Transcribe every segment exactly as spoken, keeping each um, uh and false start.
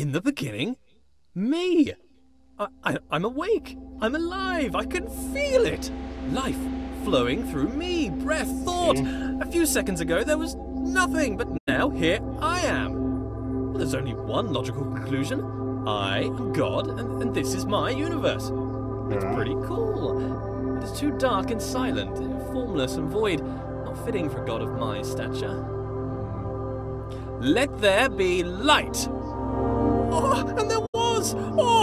In the beginning, me. I, I, I'm awake. I'm alive. I can feel it. Life flowing through me. Breath, thought. A few seconds ago, there was nothing, but now here I am. Well, there's only one logical conclusion. I am God, and, and this is my universe. It's pretty cool. But it's too dark and silent, formless and void, not fitting for a god of my stature. Let there be light. Oh, and there was.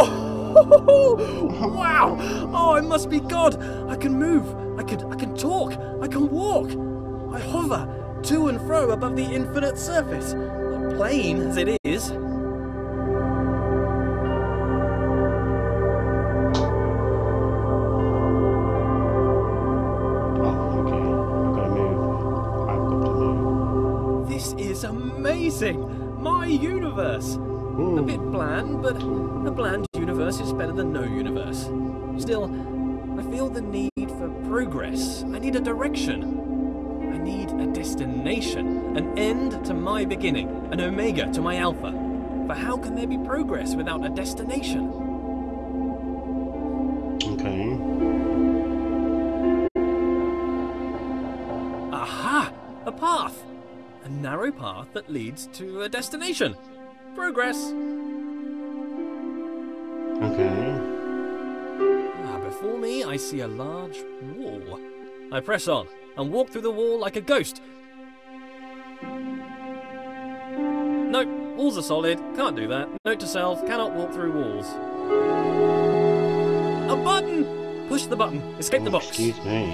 Oh, wow. Oh, I must be God. I can move. I can. I can talk. I can walk. I hover to and fro above the infinite surface, plain as it is. Amazing! My universe! Ooh. A bit bland, but a bland universe is better than no universe. Still, I feel the need for progress. I need a direction. I need a destination. An end to my beginning. An omega to my alpha. But how can there be progress without a destination? Okay. Aha! A path! A narrow path that leads to a destination. Progress. Okay. Ah, before me, I see a large wall. I press on and walk through the wall like a ghost. Nope, walls are solid. Can't do that. Note to self, cannot walk through walls. A button! Push the button. Escape the box. Excuse me.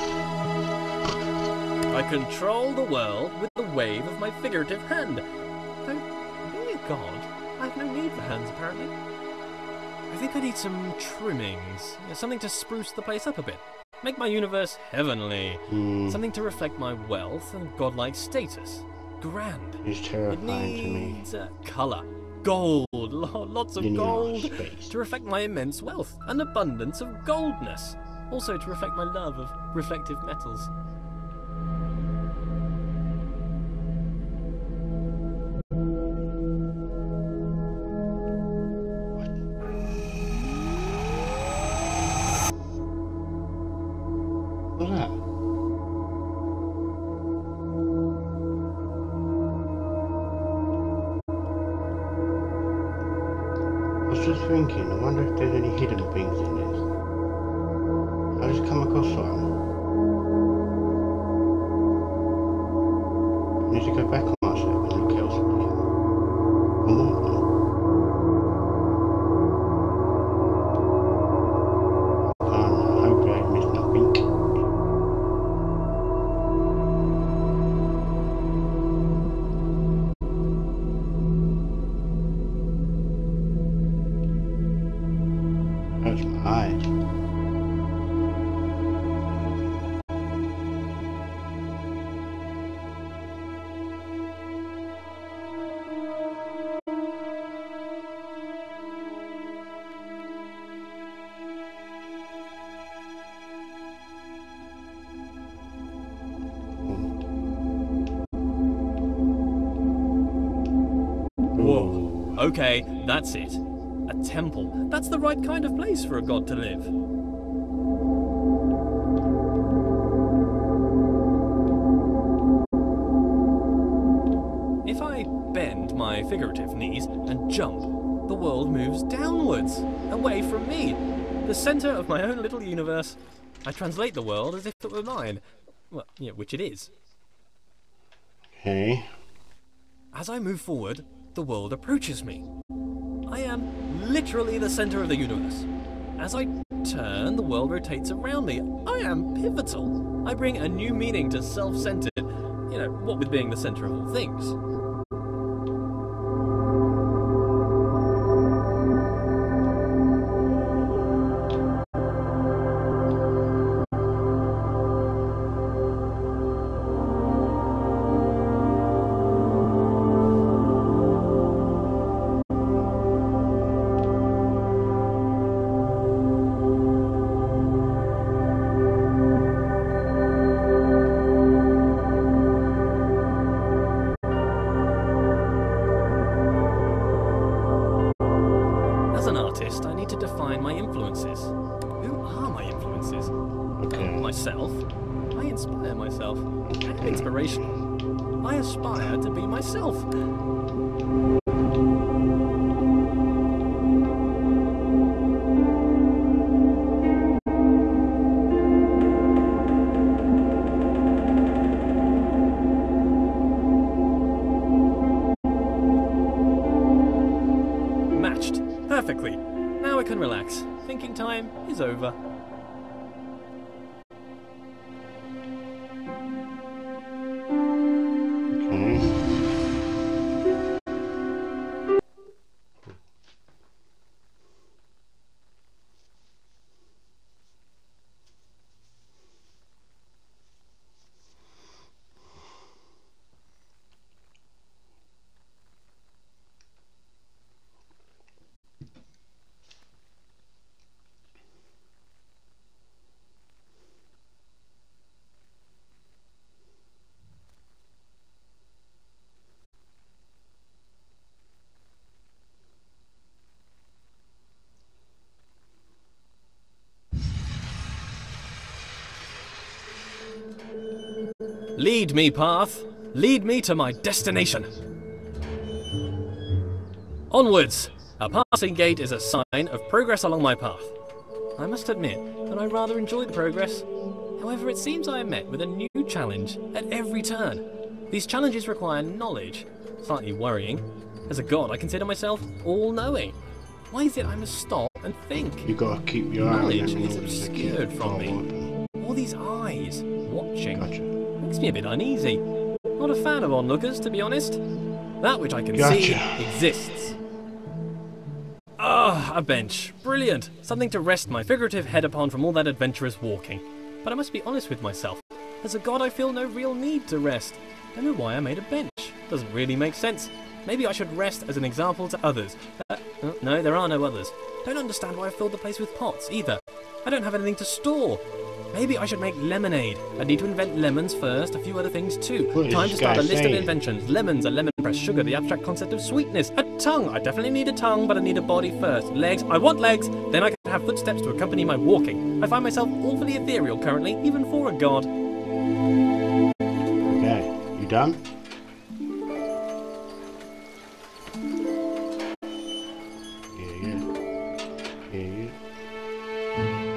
I control the world with the wave of my figurative hand. Though, being a god, I have no need for hands, apparently. I think I need some trimmings. Yeah, something to spruce the place up a bit. Make my universe heavenly. Mm. Something to reflect my wealth and godlike status. Grand. It's terrifying it to me. needs uh, colour. Gold. Lots of You need gold. space. To reflect my immense wealth. An abundance of goldness. Also to reflect my love of reflective metals. What's that? I was just thinking, I wonder if there's any hidden things in this. I just come across one. I need to go back on myself and look elsewhere. I want one. I can't, I hope I ain't missed nothing. Hurts my eyes. Whoa. Okay, that's it. A temple. That's the right kind of place for a god to live. If I bend my figurative knees and jump, the world moves downwards, away from me, the centre of my own little universe. I translate the world as if it were mine. Well, yeah, which it is. Okay. As I move forward, the world approaches me. I am literally the centre of the universe. As I turn, the world rotates around me. I am pivotal. I bring a new meaning to self-centered, you know, what with being the centre of all things. artist, I need to define my influences. Who are my influences? Okay. Myself. I inspire myself. I'm inspirational. I aspire to be myself. Matched. Perfectly. Now I can relax. Thinking time is over. Lead me, path. Lead me to my destination. Onwards! A passing gate is a sign of progress along my path. I must admit that I rather enjoy the progress. However, it seems I am met with a new challenge at every turn. These challenges require knowledge. Slightly worrying. As a god, I consider myself all-knowing. Why is it I must stop and think? You gotta keep your eye on Knowledge them is rules to keep obscured it from me. forward. All these eyes, watching, Gotcha. makes me a bit uneasy. Not a fan of onlookers, to be honest. That which I can see Gotcha. exists. Ah, a bench. Brilliant. Something to rest my figurative head upon from all that adventurous walking. But I must be honest with myself. As a god, I feel no real need to rest. Don't know why I made a bench. Doesn't really make sense. Maybe I should rest as an example to others. Uh, oh, no, there are no others. Don't understand why I filled the place with pots, either. I don't have anything to store. Maybe I should make lemonade. I need to invent lemons first, a few other things too. What is Time to this start guy a list saying? of inventions. Lemons, a lemon press, sugar, the abstract concept of sweetness, a tongue. I definitely need a tongue, but I need a body first. Legs, I want legs. Then I can have footsteps to accompany my walking. I find myself awfully ethereal currently, even for a god. Okay, you done? Yeah, yeah. Yeah, yeah.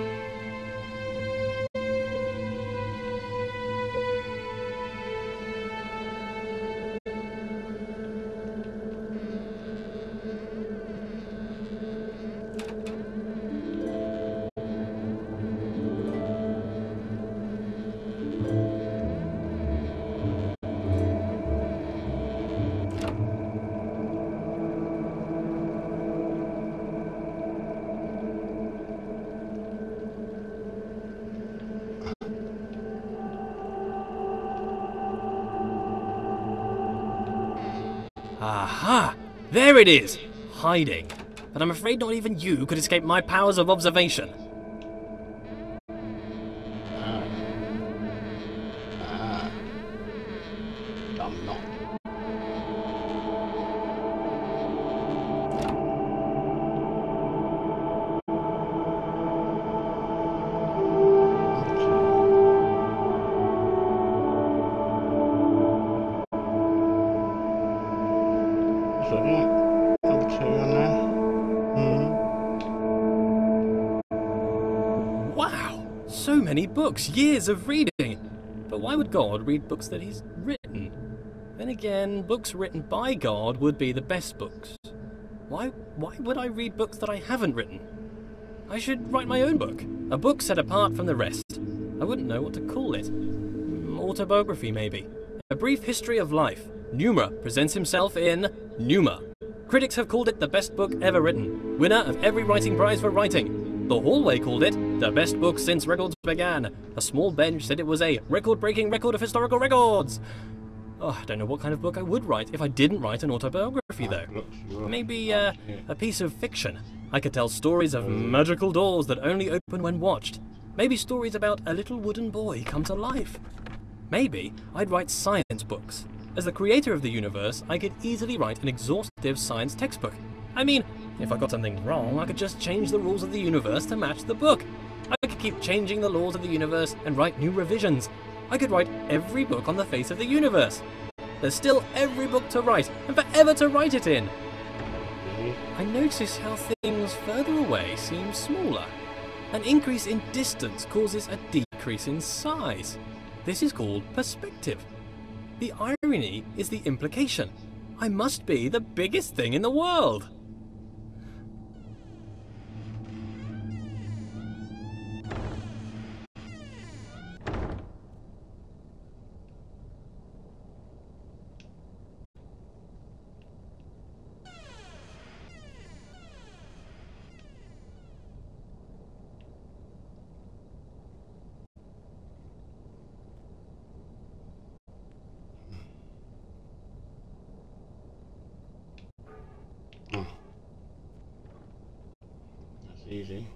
Aha! There it is! Hiding. But I'm afraid not even you could escape my powers of observation. Ah. Ah. I'm not. So yeah, number two on there. Hmm. Wow! So many books, years of reading! But why would God read books that he's written? Then again, books written by God would be the best books. Why, why would I read books that I haven't written? I should write my own book. A book set apart from the rest. I wouldn't know what to call it. Mm, Autobiography, maybe. A brief history of life. Pneuma presents himself in Pneuma. Critics have called it the best book ever written. Winner of every writing prize for writing. The Hallway called it the best book since records began. A small bench said it was a record-breaking record of historical records. Oh, I don't know what kind of book I would write if I didn't write an autobiography, though. Maybe uh, a piece of fiction. I could tell stories of magical doors that only open when watched. Maybe stories about a little wooden boy come to life. Maybe I'd write science books. As the creator of the universe, I could easily write an exhaustive science textbook. I mean, If I got something wrong, I could just change the rules of the universe to match the book. I could keep changing the laws of the universe and write new revisions. I could write every book on the face of the universe. There's still every book to write, and forever to write it in. I notice how things further away seem smaller. An increase in distance causes a decrease in size. This is called perspective. The irony is the implication. I must be the biggest thing in the world. Easy.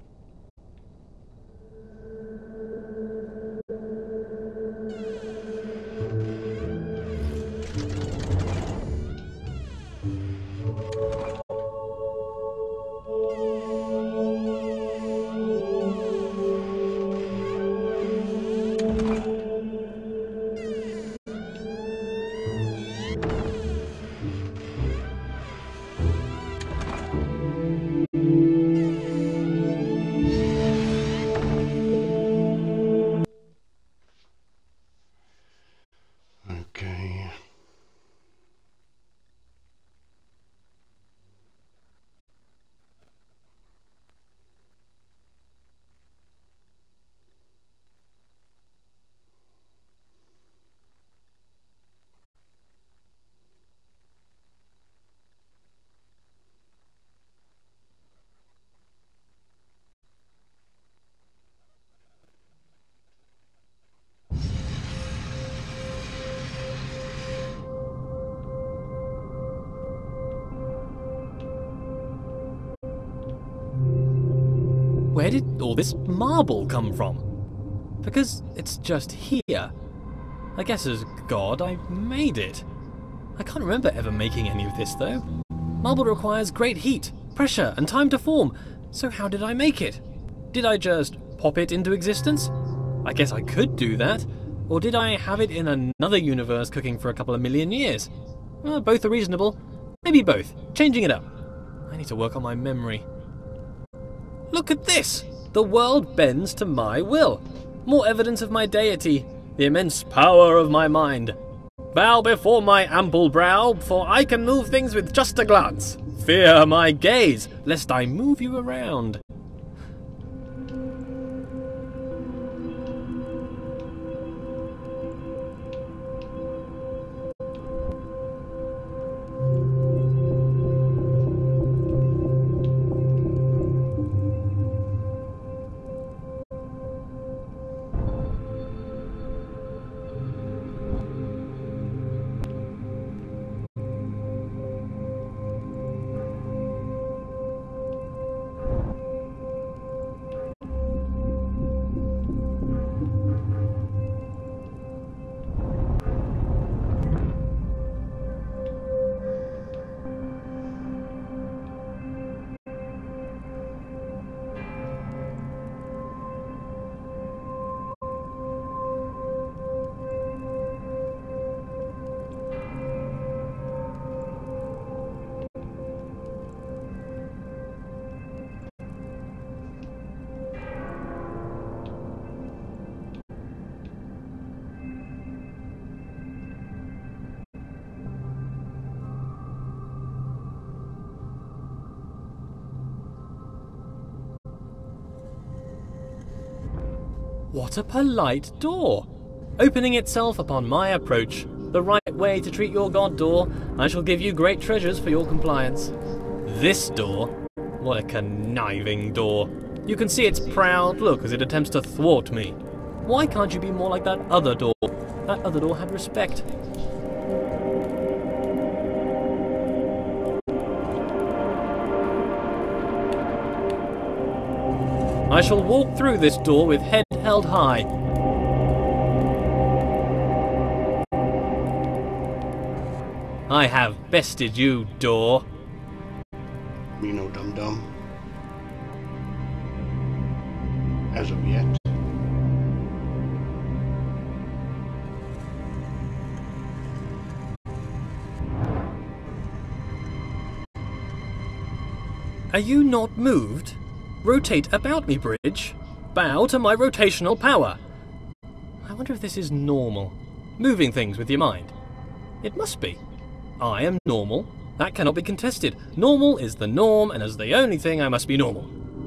Where did all this marble come from? Because it's just here. I guess as God, I made it. I can't remember ever making any of this though. Marble requires great heat, pressure, and time to form, so how did I make it? Did I just pop it into existence? I guess I could do that. Or did I have it in another universe cooking for a couple of million years? Well, both are reasonable. Maybe both. Changing it up. I need to work on my memory. Look at this! The world bends to my will. More evidence of my deity, the immense power of my mind. Bow before my ample brow, for I can move things with just a glance. Fear my gaze, lest I move you around. What a polite door! Opening itself upon my approach. The right way to treat your god door. I shall give you great treasures for your compliance. This door? What a conniving door. You can see its proud look as it attempts to thwart me. Why can't you be more like that other door? That other door had respect. I shall walk through this door with head held high. I have bested you, door. You know, dum-dum. As of yet. Are you not moved? Rotate about me, bridge. Bow to my rotational power. I wonder if this is normal. Moving things with your mind. It must be. I am normal. That cannot be contested. Normal is the norm, and as the only thing, I must be normal.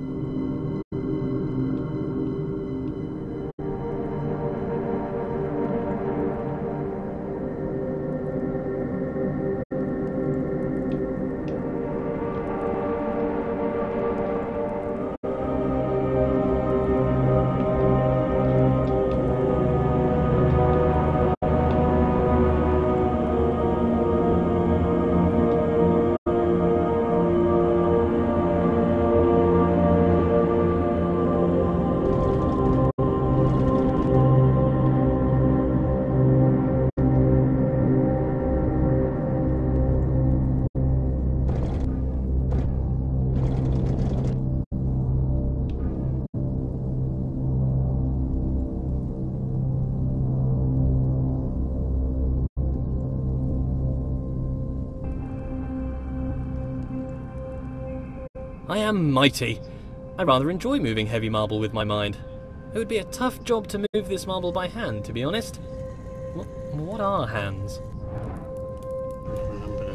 I am mighty. I rather enjoy moving heavy marble with my mind. It would be a tough job to move this marble by hand, to be honest. What, what are hands? Remember that.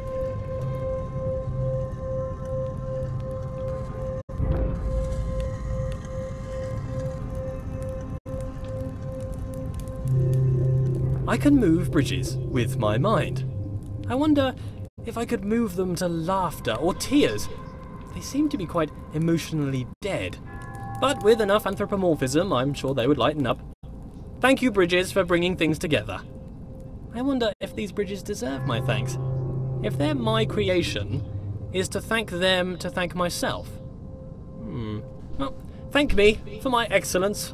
I can move bridges with my mind. I wonder if I could move them to laughter or tears. They seem to be quite emotionally dead. But with enough anthropomorphism, I'm sure they would lighten up. Thank you, bridges, for bringing things together. I wonder if these bridges deserve my thanks. If they're my creation, is to thank them to thank myself? Hmm. Well, thank me for my excellence.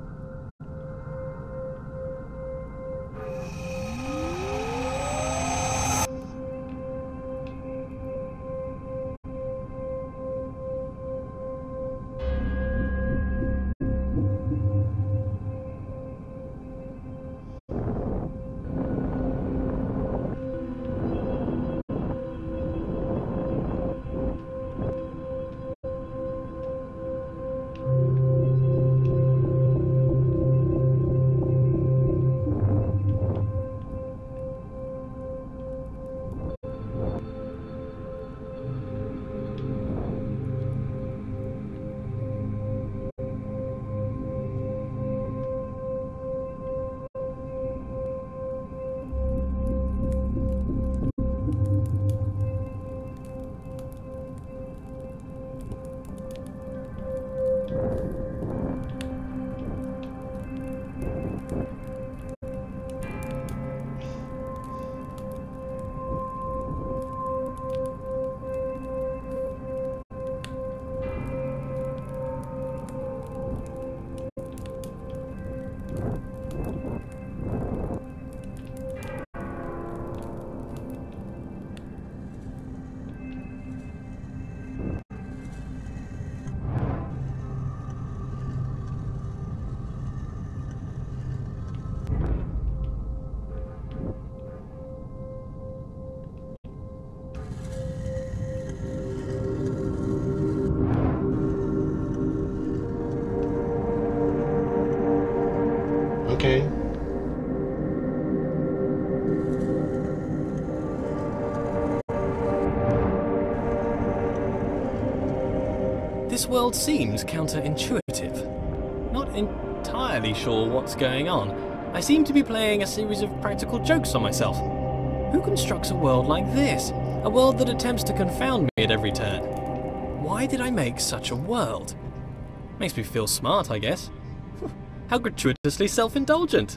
Okay. This world seems counterintuitive. Not entirely sure what's going on. I seem to be playing a series of practical jokes on myself. Who constructs a world like this? A world that attempts to confound me at every turn. Why did I make such a world? Makes me feel smart, I guess. How gratuitously self-indulgent.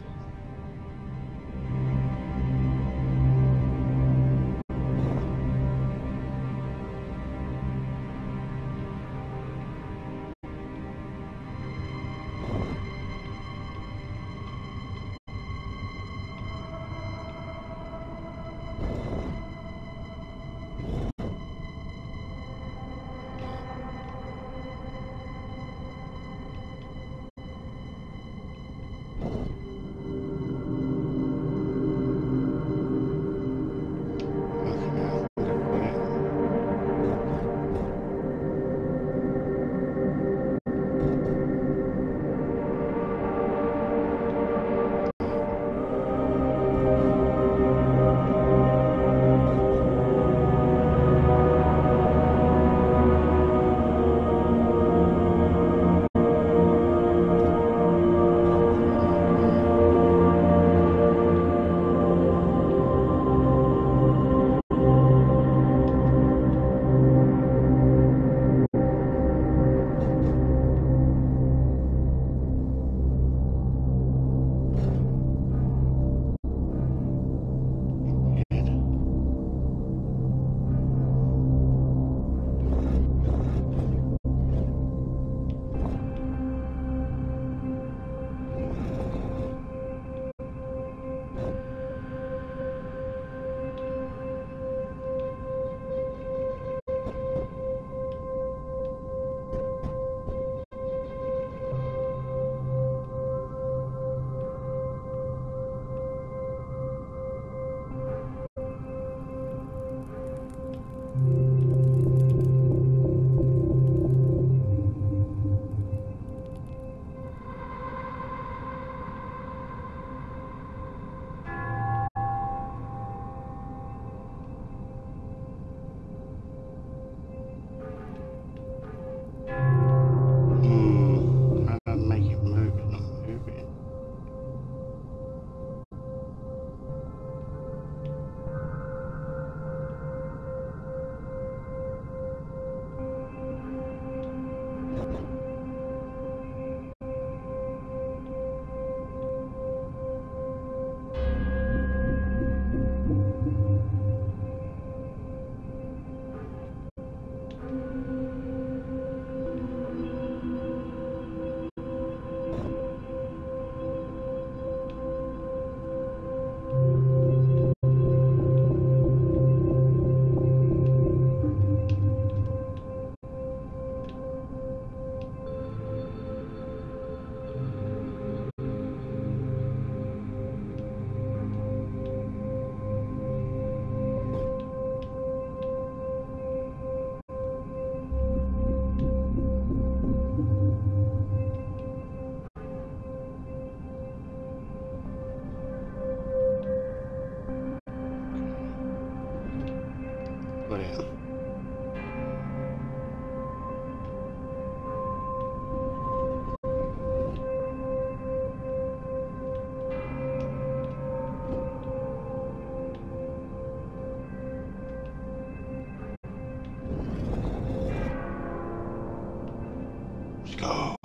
Let's go.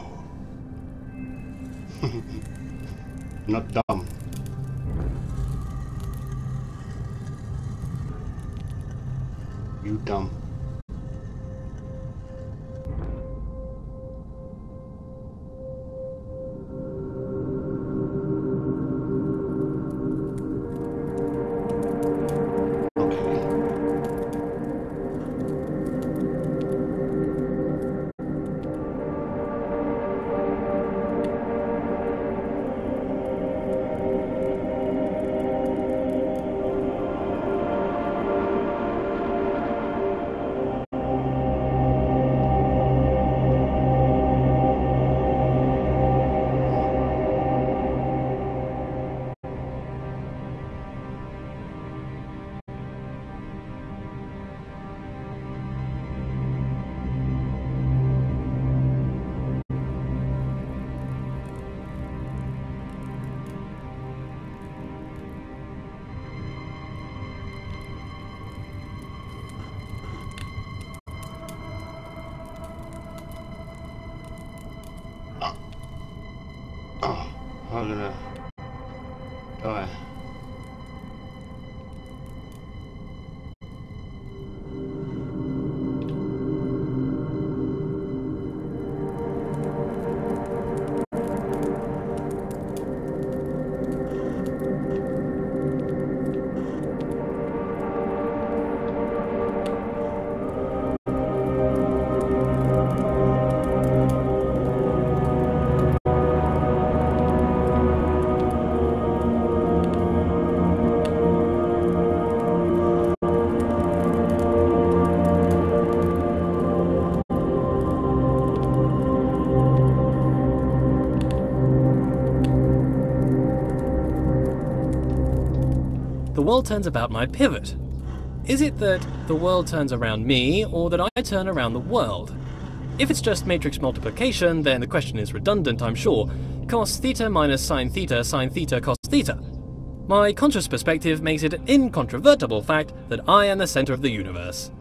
Not dumb. You dumb. I'm gonna die. The world turns about my pivot. Is it that the world turns around me, or that I turn around the world? If it's just matrix multiplication, then the question is redundant, I'm sure. Cos theta minus sine theta, sine theta cos theta. My conscious perspective makes it an incontrovertible fact that I am the center of the universe.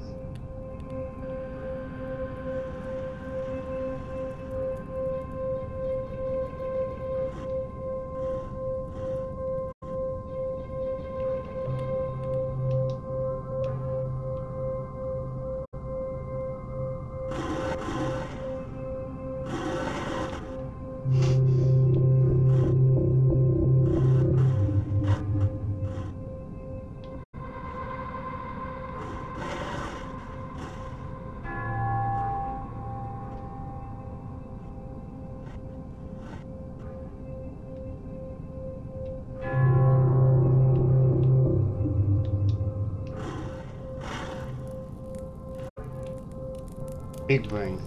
Big brain.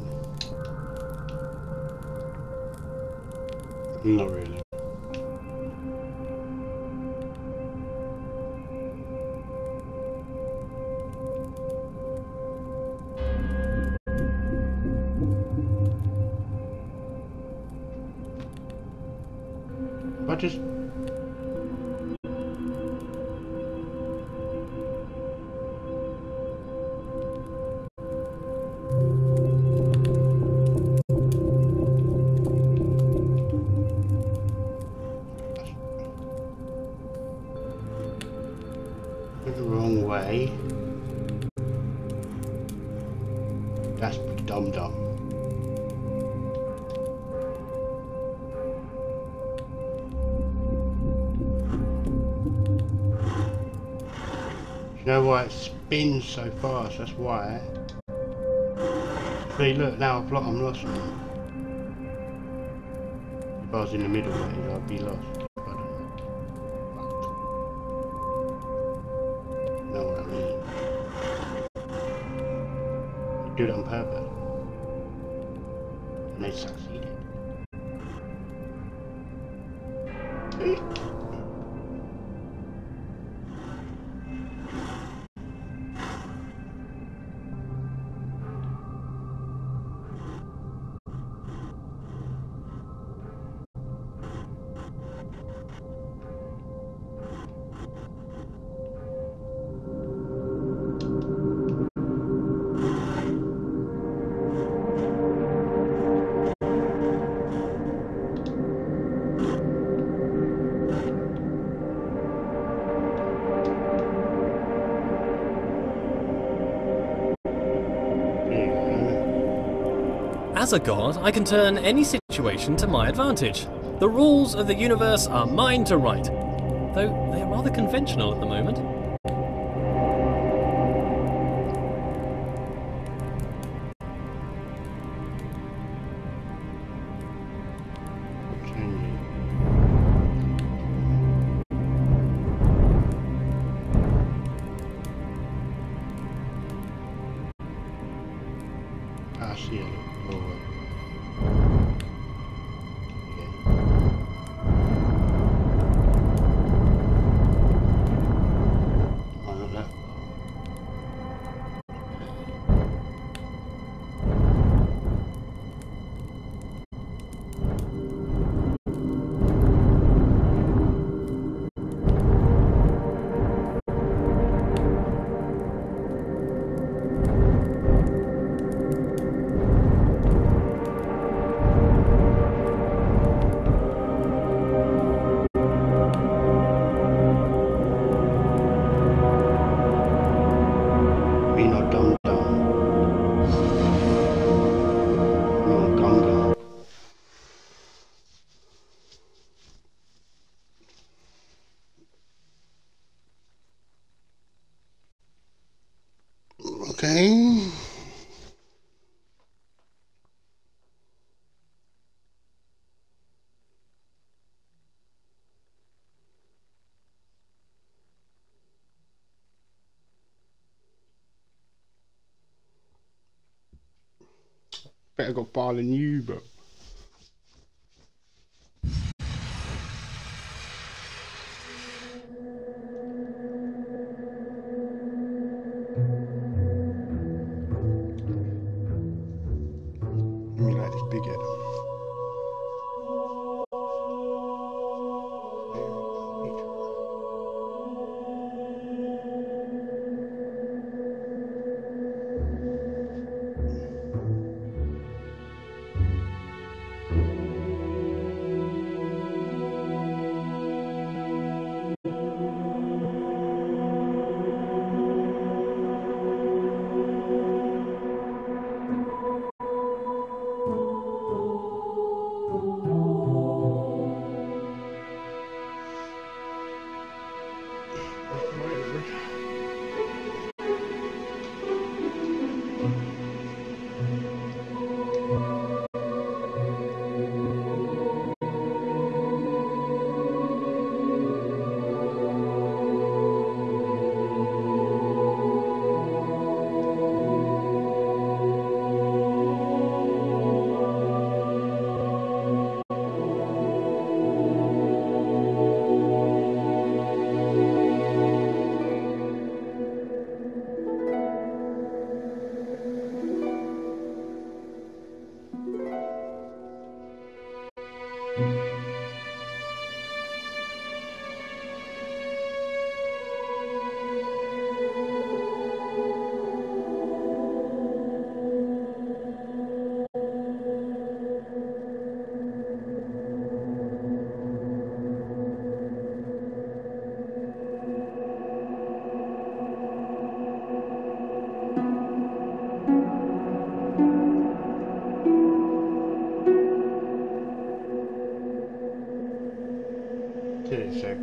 Not really. I just the wrong way. That's dumb dumb. You know why it spins so fast? That's why. See, look, now I've lost, I'm lost now. If I was in the middle way, I'd be lost. I don't know. Know what I mean? They do it on purpose. And they succeeded. As a god, I can turn any situation to my advantage. The rules of the universe are mine to write, though they are rather conventional at the moment. I see it. Over. Okay. Better got bar than you, but. Let me like this big head. thirty-six.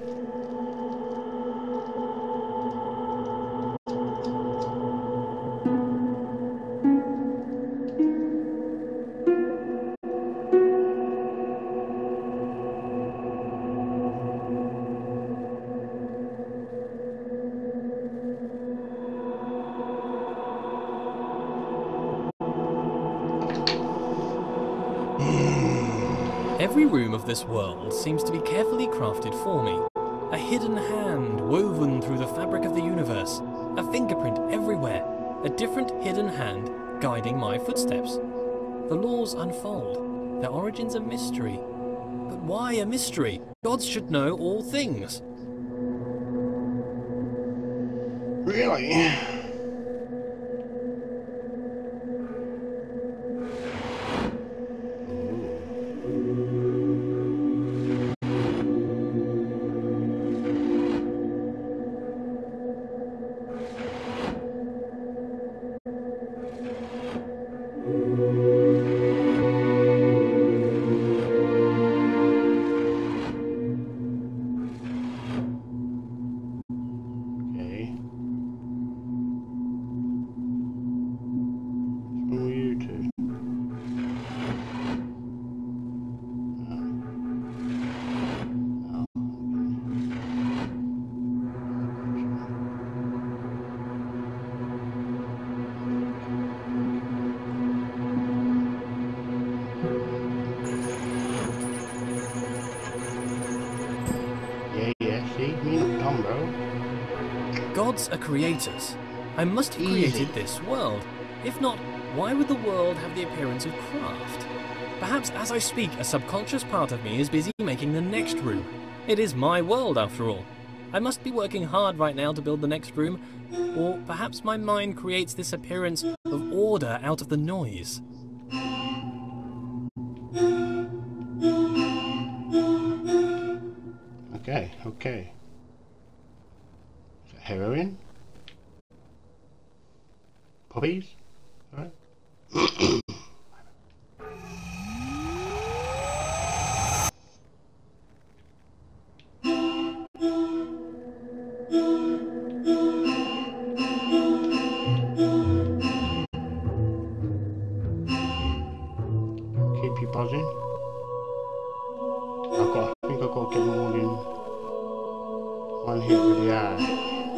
Every room of this world seems to be carefully crafted for me. A hidden hand woven through the fabric of the universe. A fingerprint everywhere. A different hidden hand guiding my footsteps. The laws unfold. Their origins a mystery. But why a mystery? Gods should know all things. Really? gods are creators, I must have Easy. created this world. If not, why would the world have the appearance of craft? Perhaps as I speak, a subconscious part of me is busy making the next room. It is my world, after all. I must be working hard right now to build the next room, or perhaps my mind creates this appearance of order out of the noise. Okay, okay. Is that heroin? Poppies? Alright. Keep you buzzing. I've got, I think I've got to get them all in one hit with the eye.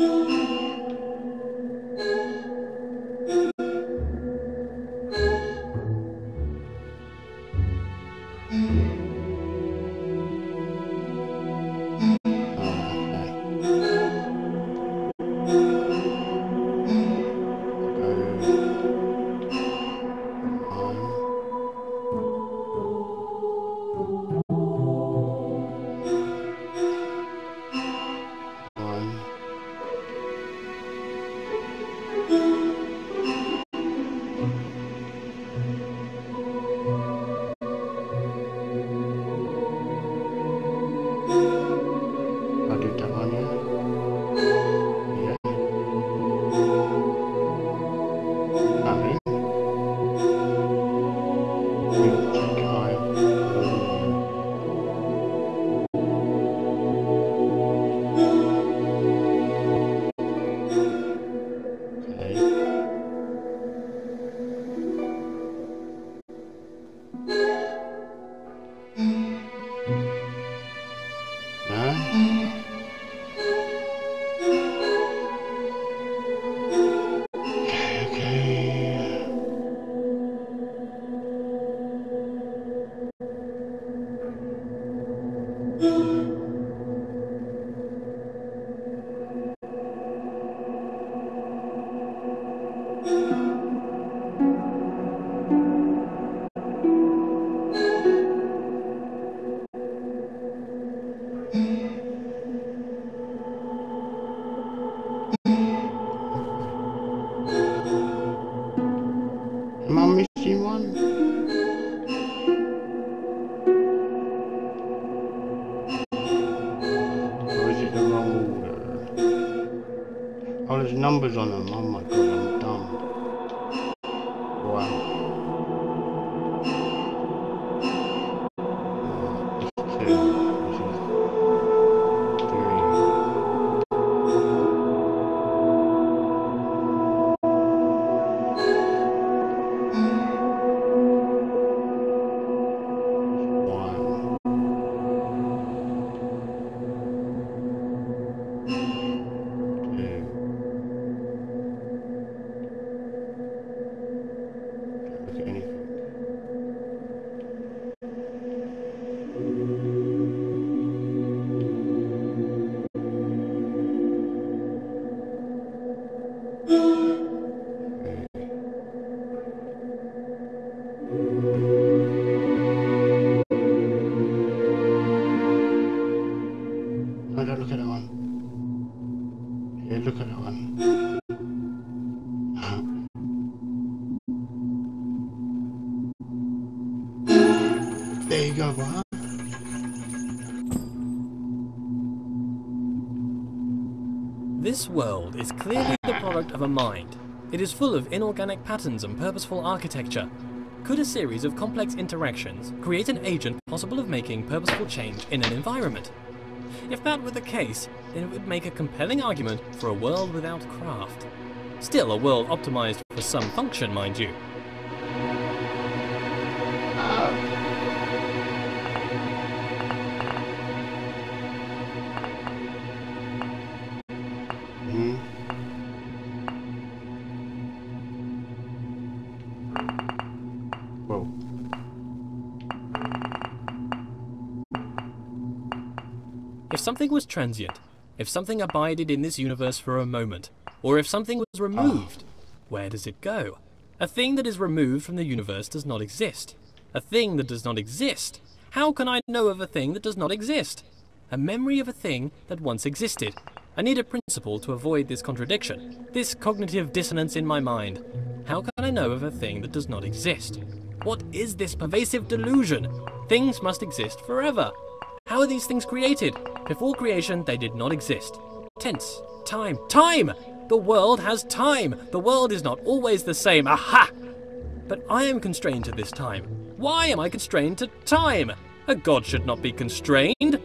Am I missing one? Or is it the wrong order? Oh, there's numbers on them. Oh my god, I'm dumb. Wow. This is two. This is three. No, don't look at that one. Yeah, look at that one. There you go, bro. This world is clearly the product of a mind. It is full of inorganic patterns and purposeful architecture. Could a series of complex interactions create an agent possible of making purposeful change in an environment? If that were the case, then it would make a compelling argument for a world without craft. Still a world optimized for some function, mind you. Mm-hmm. Whoa. If something was transient, If something abided in this universe for a moment, or if something was removed, where does it go? A thing that is removed from the universe does not exist. A thing that does not exist. How can I know of a thing that does not exist? A memory of a thing that once existed. I need a principle to avoid this contradiction, this cognitive dissonance in my mind. How can I know of a thing that does not exist? What is this pervasive delusion? Things must exist forever. How are these things created? Before creation, they did not exist. Tense. Time. Time! The world has time! The world is not always the same. Aha! But I am constrained to this time. Why am I constrained to time? A god should not be constrained.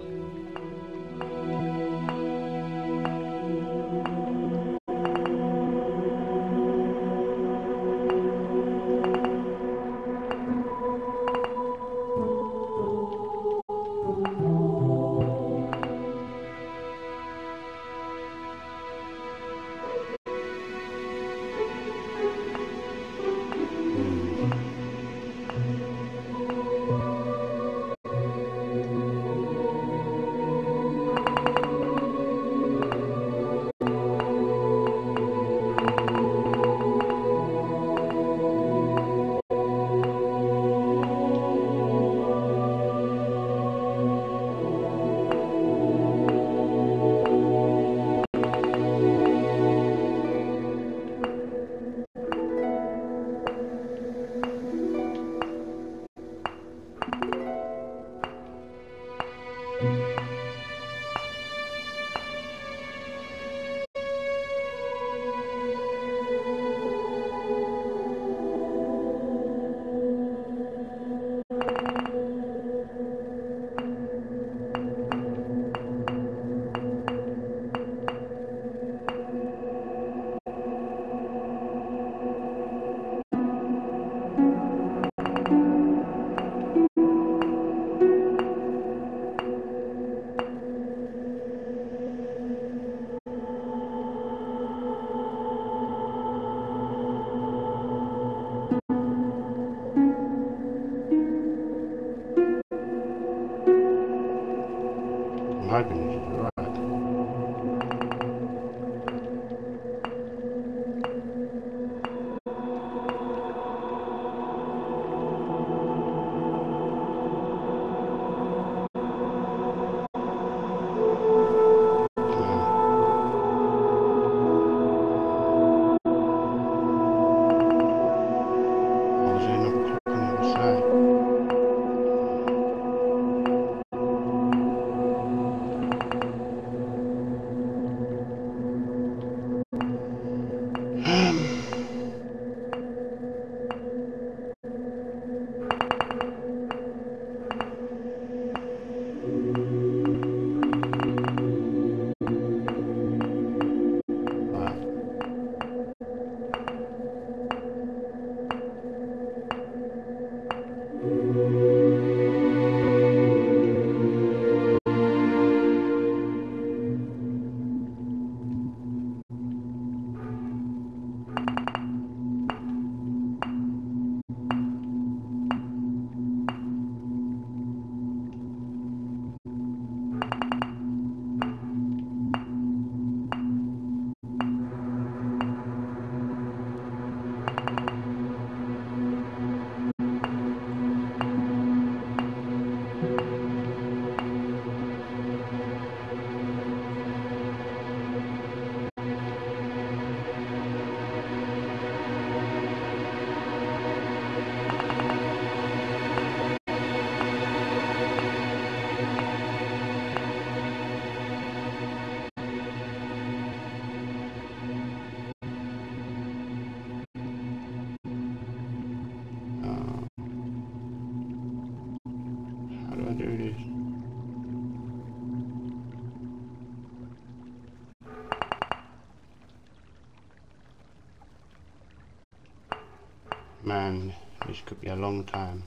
My goodness, right. Man, this could be a long time.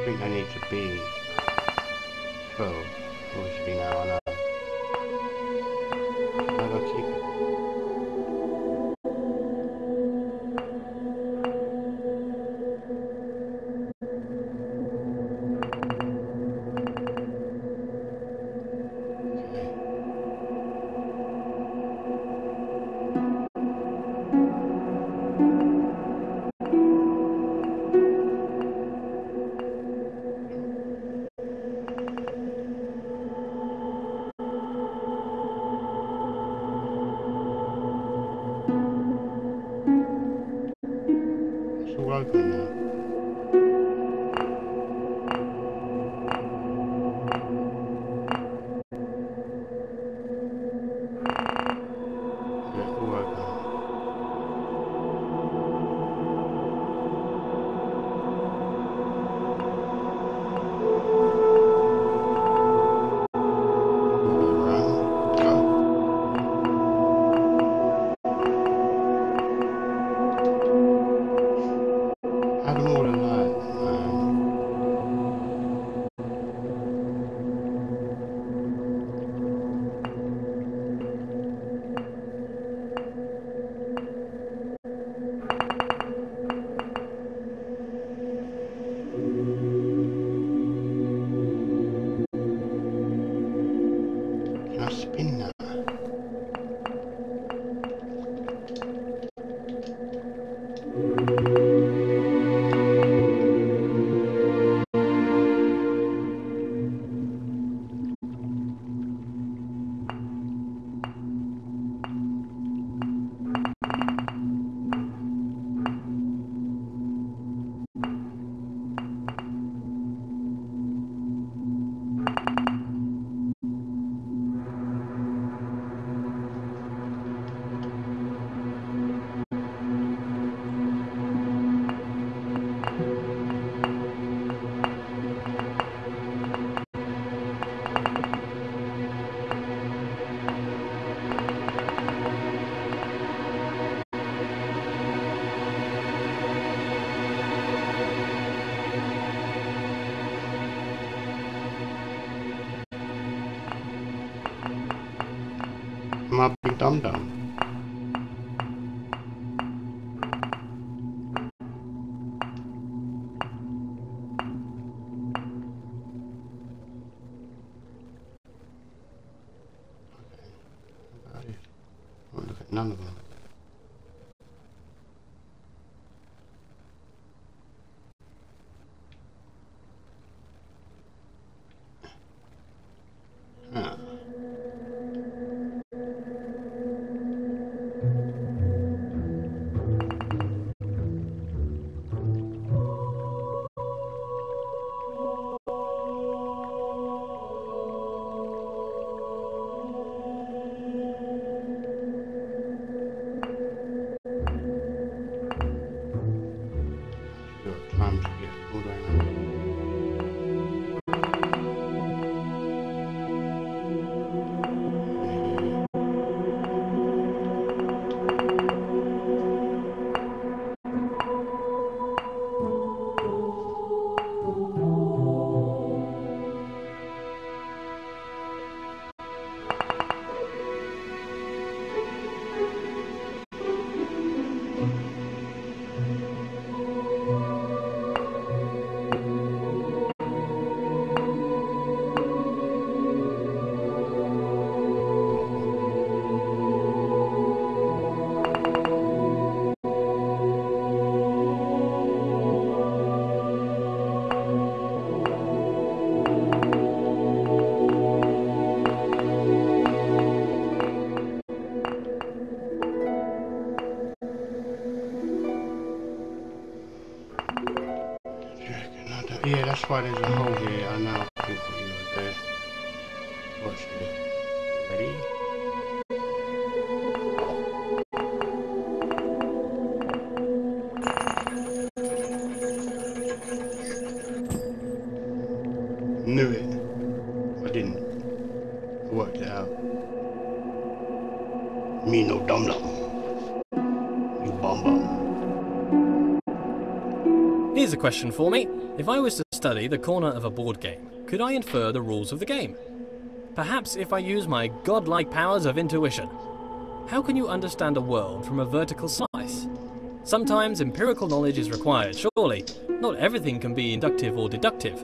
think I need to be twelve. Obviously now I know. How do I keep it? It's all open now. Yeah, all open. Around. Go. Had them all alive, man. Can I spin that? Am I big dum dum? About it. I won't look at none of them. Huh. Got time to get all the way around. Yeah, that's why there's a hole here. I know. I think what you gotta do. Watch this. Ready? Knew it. I didn't. I worked it out. Me no dum dum. You bum bum. Here's a question for me. If I was to study the corner of a board game, could I infer the rules of the game? Perhaps if I use my godlike powers of intuition. How can you understand a world from a vertical slice? Sometimes empirical knowledge is required, surely. Not everything can be inductive or deductive.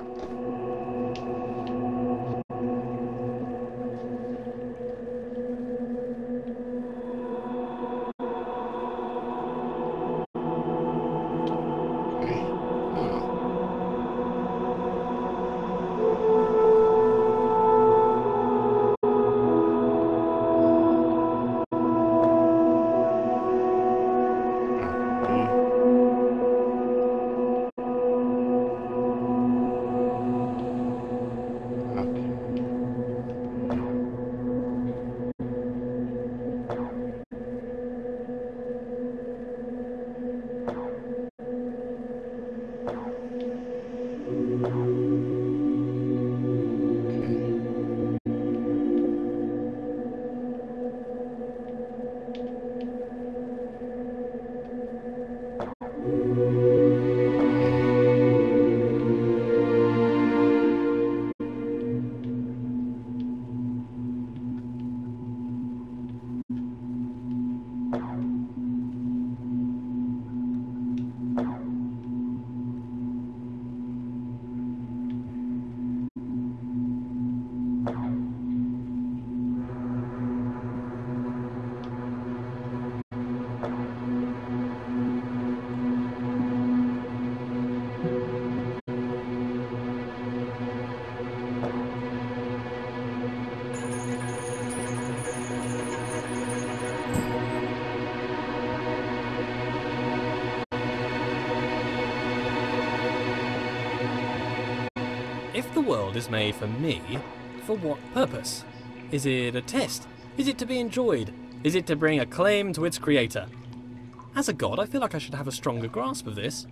If the world is made for me, for what purpose? Is it a test? Is it to be enjoyed? Is it to bring acclaim to its creator? As a god, I feel like I should have a stronger grasp of this.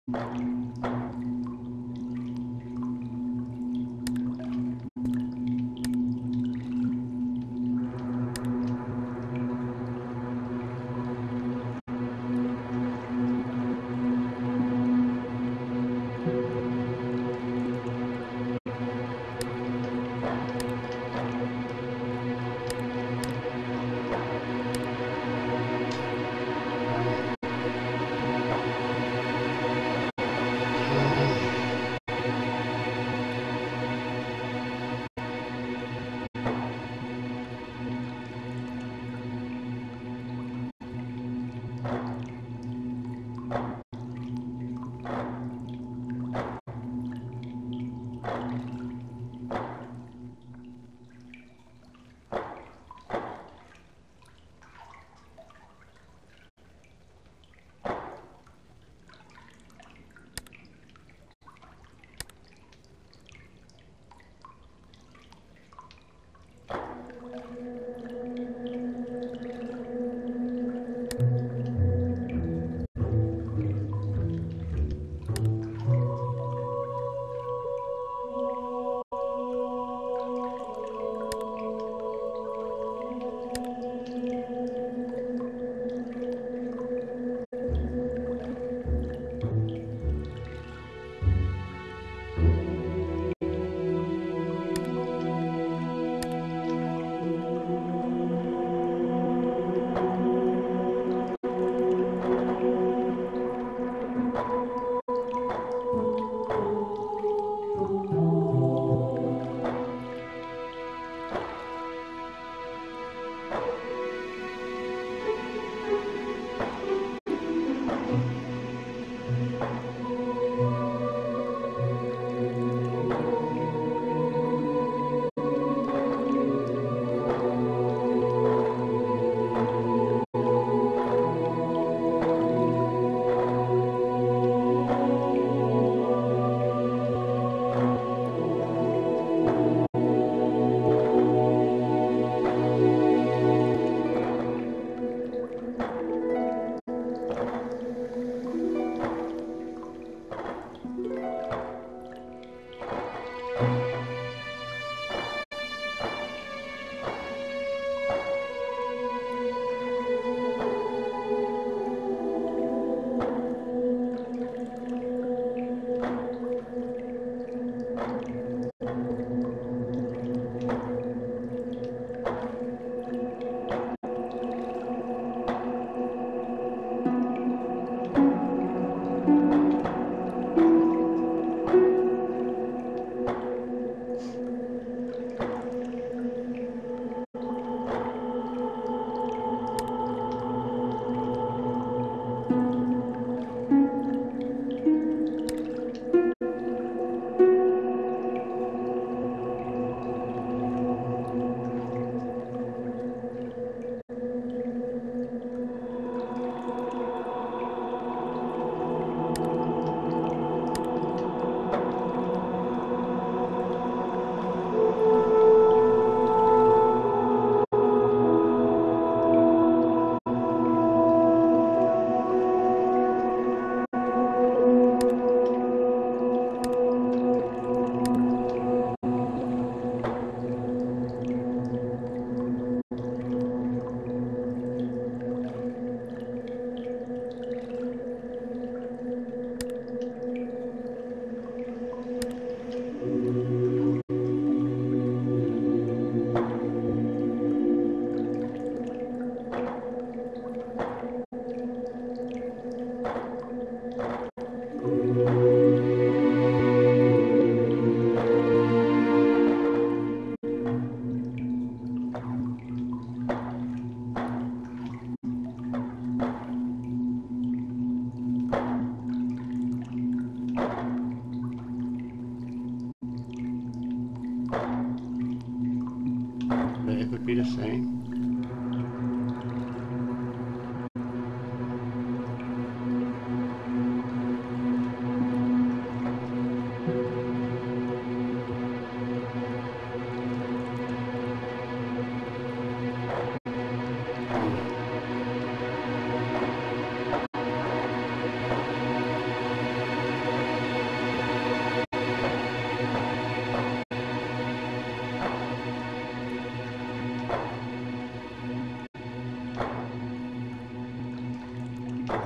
It would be the same.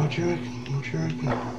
What do you reckon? What do you reckon?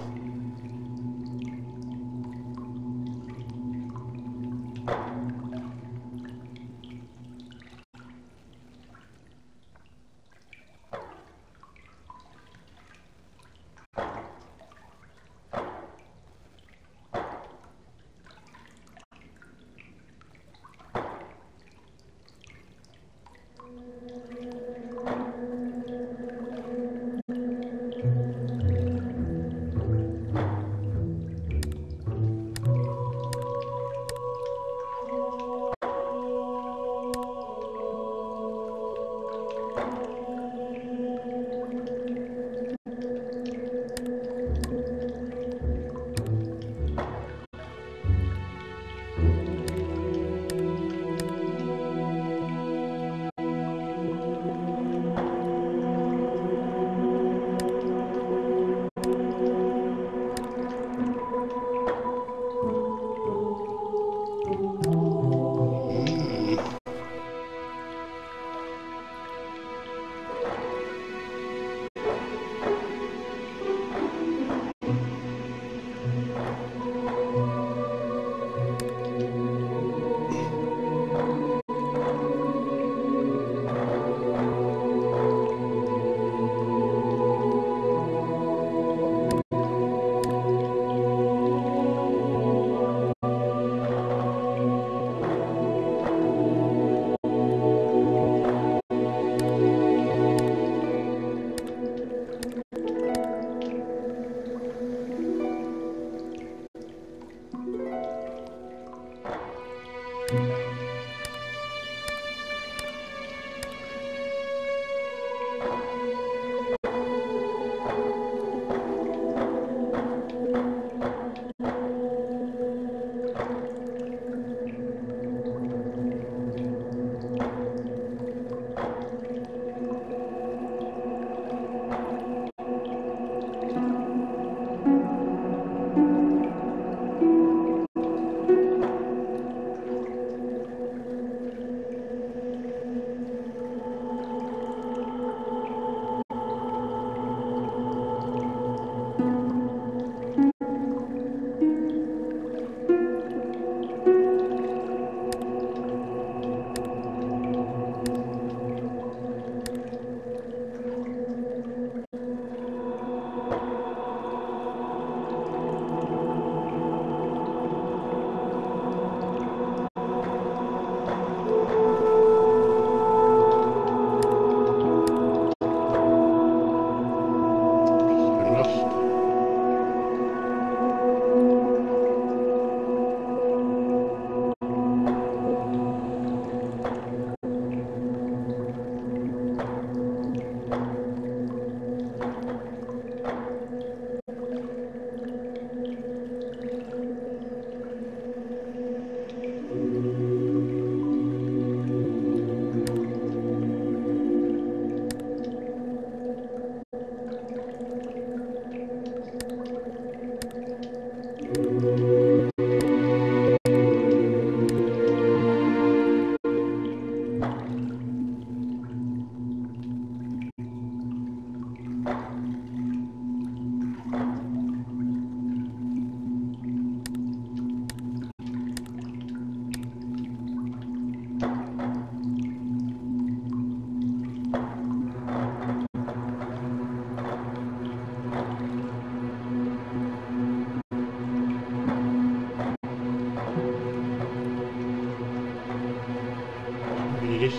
Is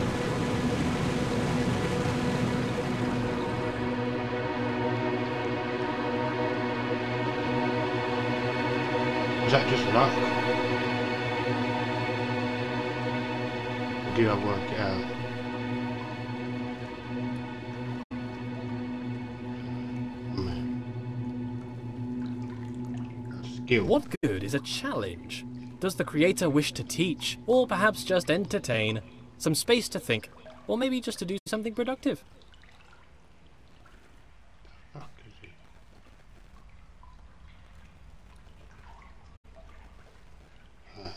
that just luck? Or did I work it out? Skill. What good is a challenge? Does the creator wish to teach, or perhaps just entertain? Some space to think, or maybe just to do something productive. Fuck is he? Right.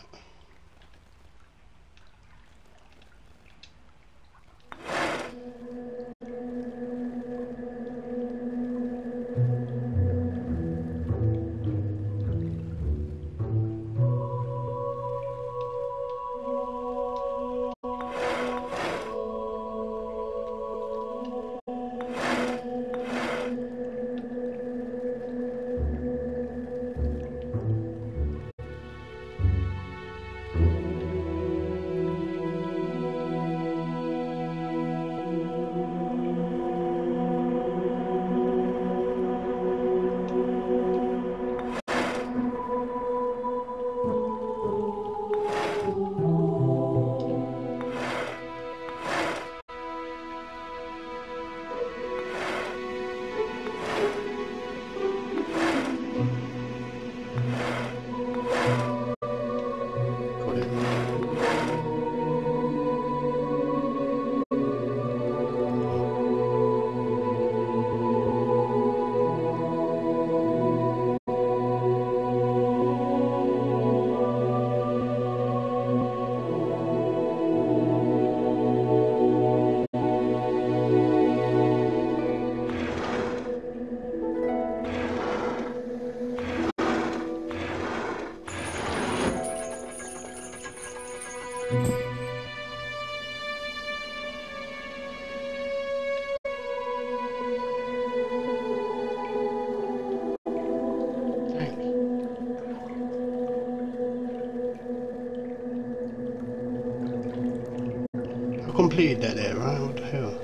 completed that there, right? What the hell?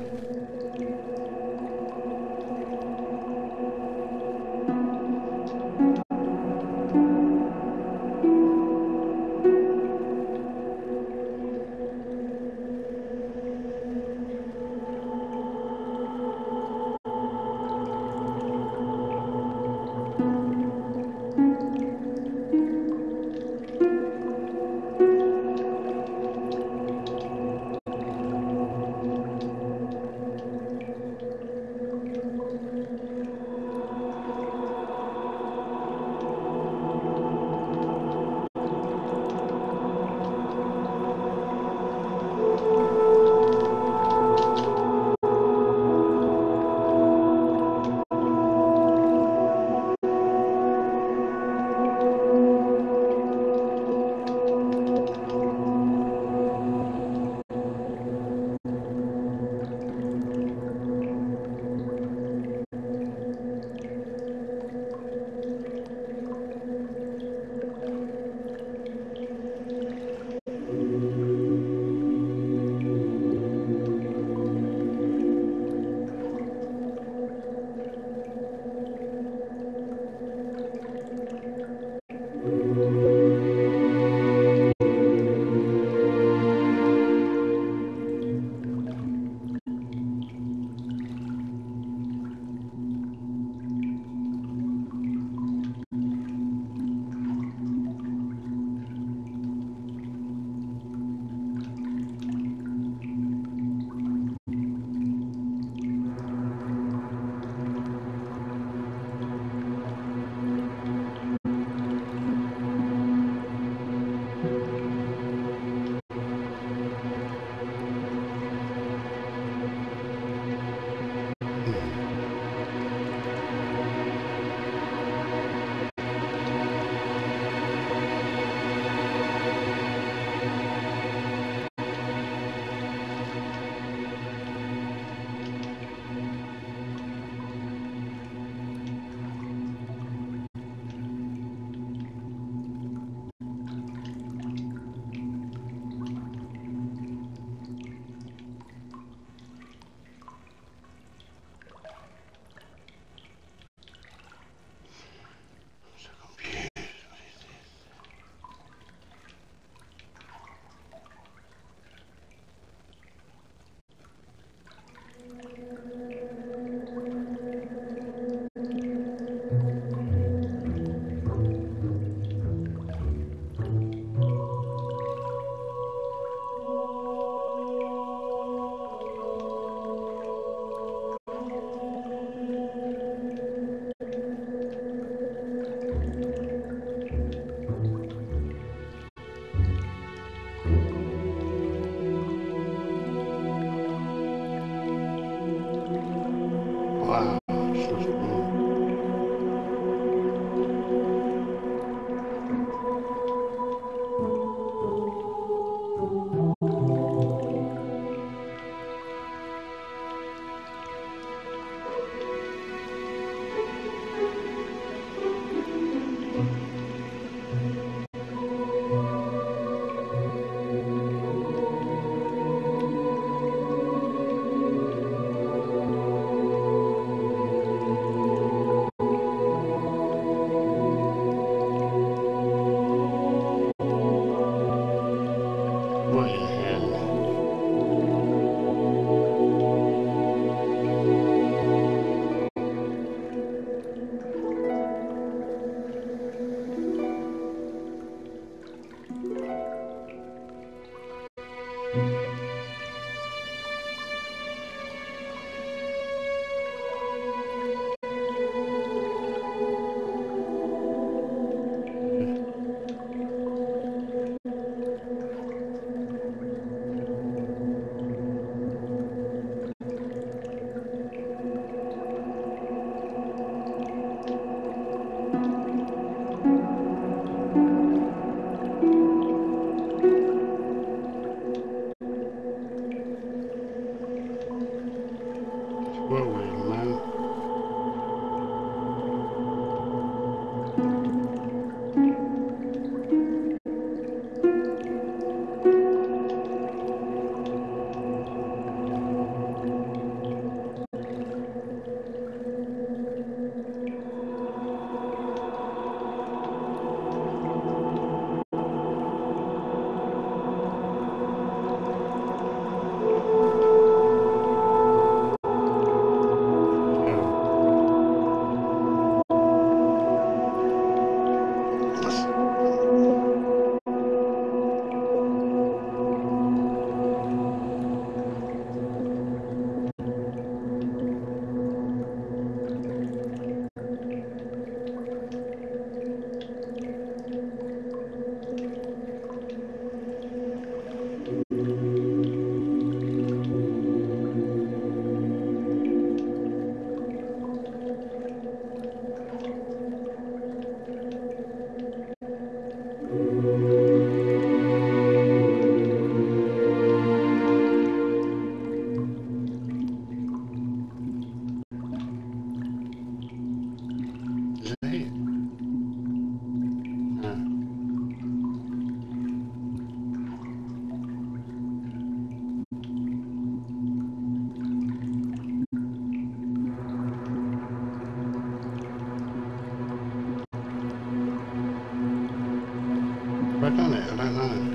Have I done it? I don't know.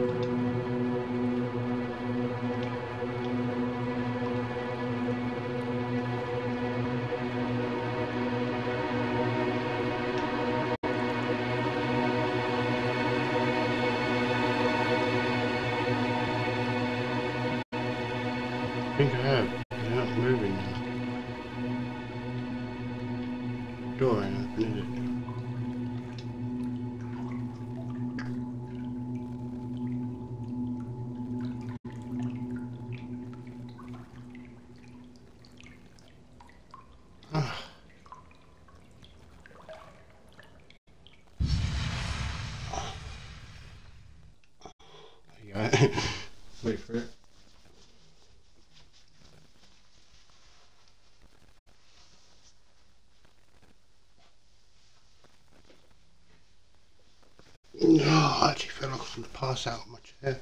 I think I have. They're not moving now. Door ain't open, is it? Ah. There you go. Wait for it. No, I actually fell off and passed out of my chair.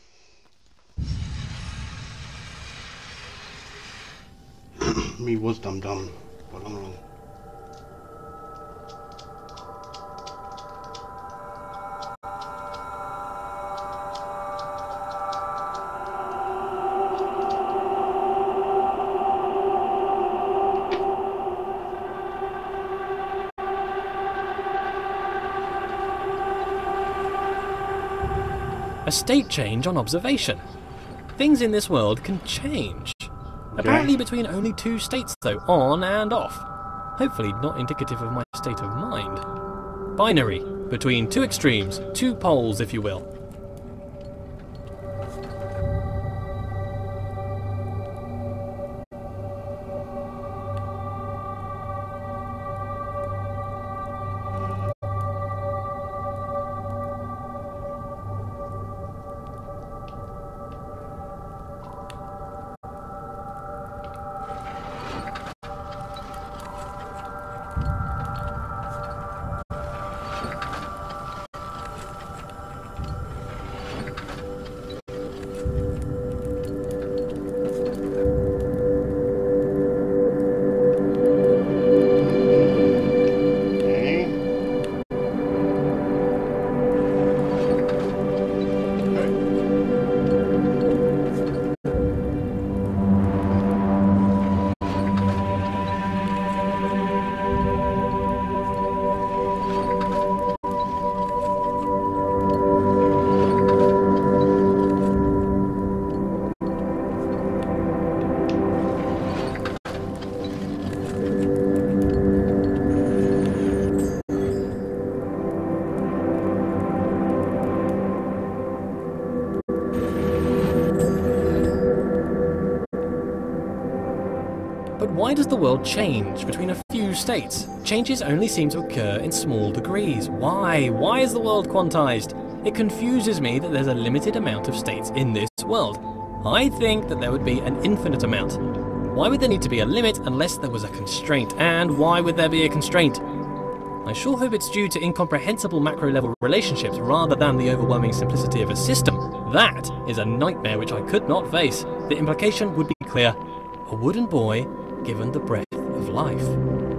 Me was dumb dumb, but I'm wrong. A state change on observation. Things in this world can change. Okay. Apparently between only two states though, on and off. Hopefully not indicative of my state of mind. Binary, between two extremes, two poles if you will. But why does the world change between a few states? Changes only seem to occur in small degrees. Why? Why is the world quantized? It confuses me that there's a limited amount of states in this world. I think that there would be an infinite amount. Why would there need to be a limit unless there was a constraint? And why would there be a constraint? I sure hope it's due to incomprehensible macro-level relationships rather than the overwhelming simplicity of a system. That is a nightmare which I could not face. The implication would be clear. A wooden boy given the breath of life.